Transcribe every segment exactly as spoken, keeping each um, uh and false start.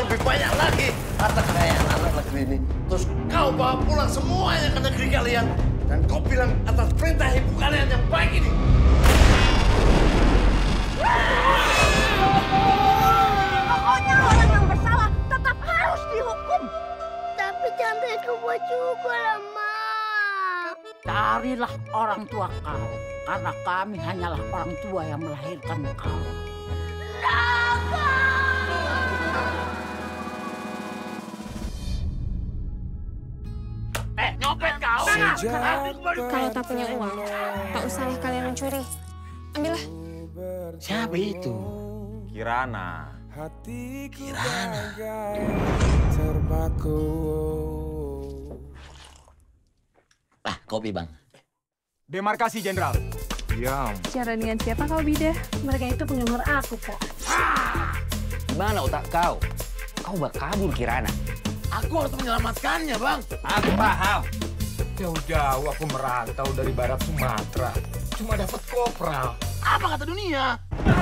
lebih banyak lagi harta kekayaan anak negeri ini. Terus kau bawa pulang semuanya ke negeri kalian. Dan kau bilang atas perintah ibu kalian yang baik ini. Pokoknya orang yang bersalah tetap harus dihukum. Tapi jangan berubah juga lah, Ma. Carilah orang tua kau, karena kami hanyalah orang tua yang melahirkan kau. Naga! Eh, nyopet kau! Kalau tak punya uang, tak usahlah kalian mencuri. Ambillah. Siapa itu? Kirana. Kirana. Ah, kopi bang. Demarkasi Jenderal. Diam. Bicara dengan siapa kau, Bida? Mereka itu penggemar aku, kok. Gimana otak kau? Kau berkabur, Kirana. Aku harus menyelamatkannya, bang. Aku paham. Jauh-jauh aku merantau dari barat Sumatera. Cuma dapat kopral. Apa kata dunia?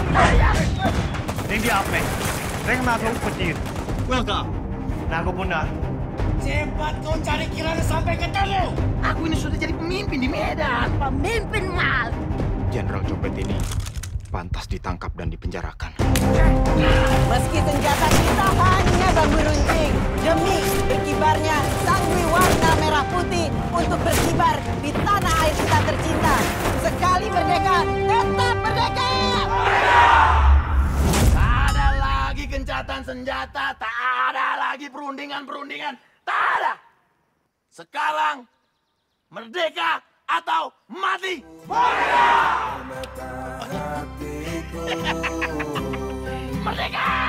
Ini apa? Reng masuk petir. Welcome. Nah, aku punah. Cepat kau cari Kirana sampai ketemu. Aku ini sudah jadi pemimpin di Medan. Pemimpin mal. Jenderal copet ini pantas ditangkap dan dipenjarakan. Meski senjata kita hanya bambu runcing, demi berkibarnya sangwi warna merah putih untuk berkibar di tanah air kita tercinta. Sekali merdeka, tetap merdeka! Tak ada lagi gencatan senjata, tak ada lagi perundingan-perundingan, tak ada. Sekarang merdeka atau mati. Merdeka!